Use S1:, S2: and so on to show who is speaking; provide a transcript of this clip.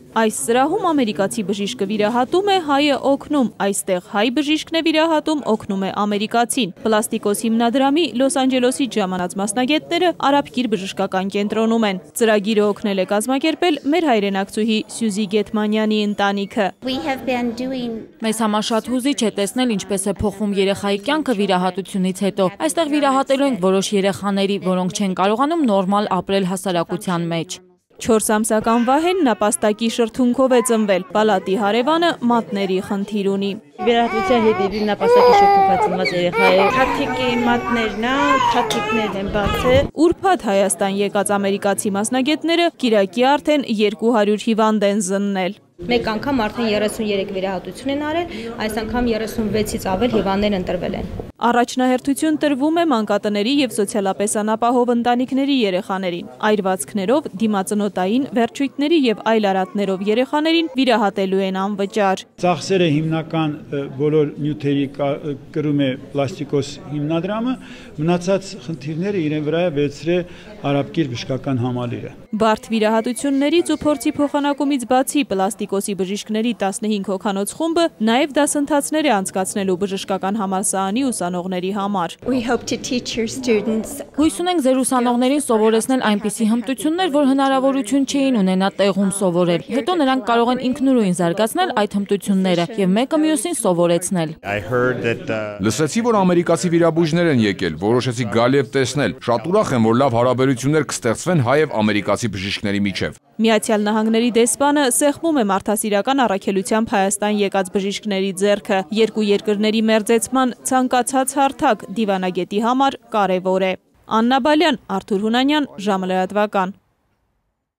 S1: Այս սրահում ամերիկացի բժիշկը վիրահատում է, հայը օգնում, այստեղ հայ բժիշկն է վիրահատում, օգնում է ամերիկացին։ Պլաստիկոս հիմնադրամի Լոս Անջելեսից ժամանած մասնագետները Արաբկիր բժշկական կենտրոնում են։ Ծրագիրը օգնել է կազմակերպել մեր հայրենակցուհի Սյուզի Գեթմանյանի ընտանիքը։
S2: Մեզ համար շատ հուզիչ է տեսնել ինչպես է փոխվում երեխայի կյանքը վիրահատությունից հետո։ Այստեղ վիրահատելու ենք որոշ երեխաների, որոնք չեն կարողանում նորմալ ապրել հասարակության մեջ։
S1: 4 ամսական Վահեն նապաստակի շրթունքով է ծնվել, պալատի հարևանը մատների խնդիր ունի։
S3: Վիրահատության հետևի նապաստակի շրթունքով ծնված երեխա է։ Թաթիկի մատներն է, թաթիկներն են բացել։
S1: Ուրբաթ Հայաստան եկած ամերիկացի մասնագետները կիրակի արդեն 200 հիվանդ են զննել։
S3: Մեկ անգամ արդեն 33 վիրահատություն են արել, այս անգամ 36-ից ավել հիվանդներ ընտրվել են։
S1: Առաջնահերթություն տրվում է մանկատների և սոցիալապես անապահով ընտանիքների երեխաներին, այրվածքներով, դիմածնոտային, վերջույթների և այլ արատներով երեխաներին վիրահատելու են անվճար։
S4: Ծախսերը հիմնական բոլոր նյութերի կրում է պլաստիկոս հիմնադրամը, մնացած խնդիրները իրեն վրա է վերցրել Արաբկիր բժշկական համալիրը։
S1: Բարդ վիրահատություններից ու փորձի փոխանակումից բացի պլաստիկոսի բժիշկների 15 հոգանոց խումբը նաև դասընթացներ է անցկացնելու բժշկական համալսարանի ուսանողների համար։
S2: Հույս ունենք ձեր ուսանողներին սովորեցնել այնպիսի հմտություններ, որ հնարավորություն չէին ունենա տեղում սովորել։ Հետո նրանք կարող են ինքնուրույն զարգացնել այդ հմտությունները և մեկը մյուսին սովորեցնել։
S5: Լսեցի, որ ամերիկացի վիրաբույժներ են եկել, որոշեցի գալ և տեսնել։ Շատ ուրախ եմ, որ լավ հարաբերություններ կստեղծվեն հայ և ամերիկացի բժիշկների միջև։
S1: Միացյալ Նահանգների դեսպանը սեղմում է մարդասիրական առաքելությամբ Հայաստան եկած բժիշկների ձեռքը։ Երկու երկրների մերձեցման ցանկացած հարթակ դիվանագետի համար կարևոր է։ Աննա Բալյան, Արթուր Հունանյան, ժամը լրատվական։